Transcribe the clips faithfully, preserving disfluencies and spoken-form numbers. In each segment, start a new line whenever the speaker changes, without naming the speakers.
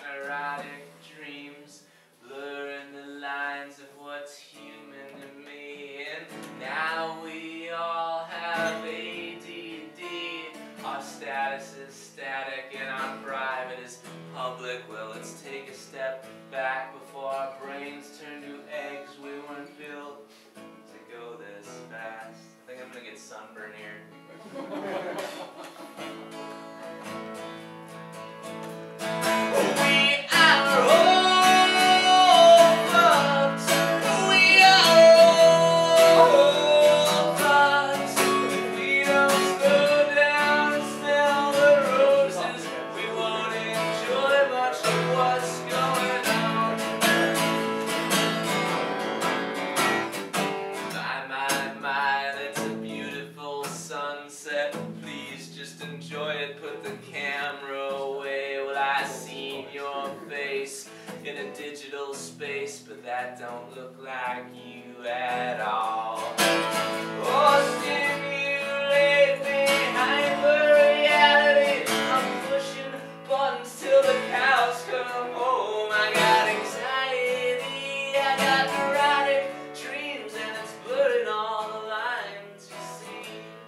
erratic dreams, blurring the lines of what's human to me. And now we all have A D D. Our status is static and our private is public. Well, let's take a step back before our brains turn to eggs. We weren't built to go this fast. I think I'm gonna get sunburned here. Please just enjoy it, put the camera away. Well, I seen your face in a digital space, but that don't look like you at all. Oh, stimulate me, hyper-reality. I'm pushing buttons till the cows come home. I got anxiety, I got neurotic dreams, and it's blurring all the lines, you see.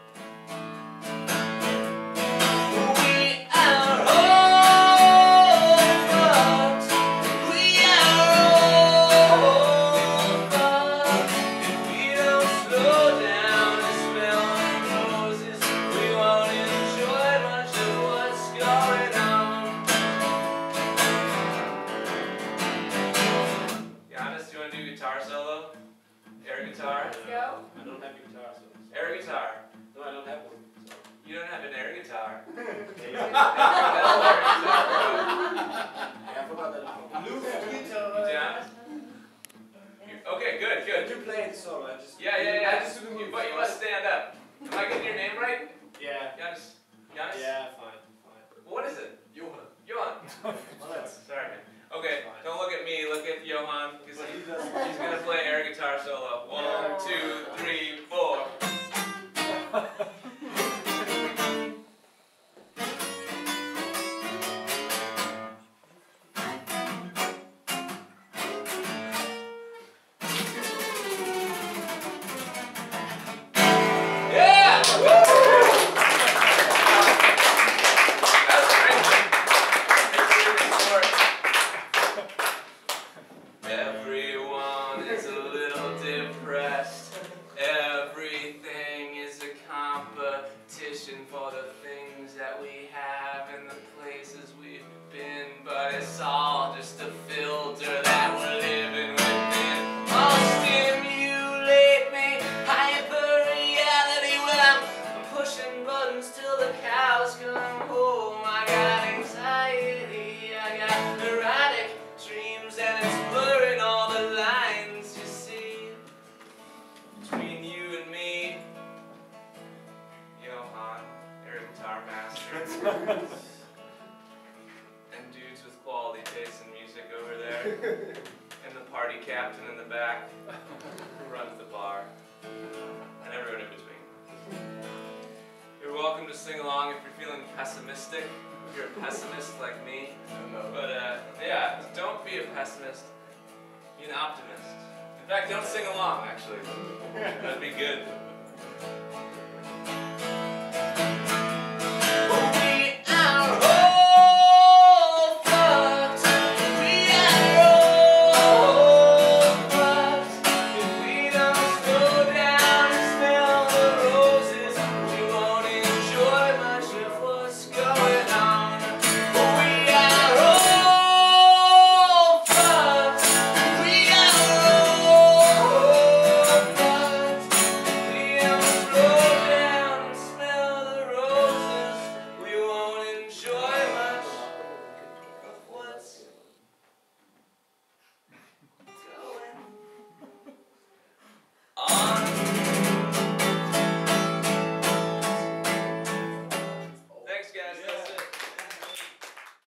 Guitar solo? Air guitar?
Let's go.
I don't have a guitar, so.
Air guitar?
No, I don't have one. So.
You don't have an air guitar.
Yeah, I forgot that.
Loop guitar.
Yeah. Okay, good,
I
good.
do play it solo. I just.
Yeah, yeah, yeah.
I just do the
You,
move
but you
first.
must stand up. Am I getting your name right?
Yeah.
Giannis? Giannis?
Yeah, fine, fine.
What is it?
Johan.
Johan.
Well, that's.
Sorry, man. Okay, don't look at me, look at Johan, because
But
he,
he does.
he's going to play air guitar solo. One, two, three, four. Yeah! Everyone is a little depressed. Everything is a competition for the things that we have and the places we've been. But it's all just a filter that we're living within. Oh, stimulate me, hyper-reality. Well, I'm pushing buttons till the cows come home. I got anxiety, I got neurotic dreams, and it's blurring all the lines, you see, between you and me. Johan, air guitar master. And dudes with quality taste in music over there. And the party captain in the back who runs the bar. And everyone in between. You're welcome to sing along if you're feeling pessimistic. If you're a pessimist like me. But uh, yeah, don't be a pessimist. Be an optimist. In fact, don't sing along, actually. That'd be good.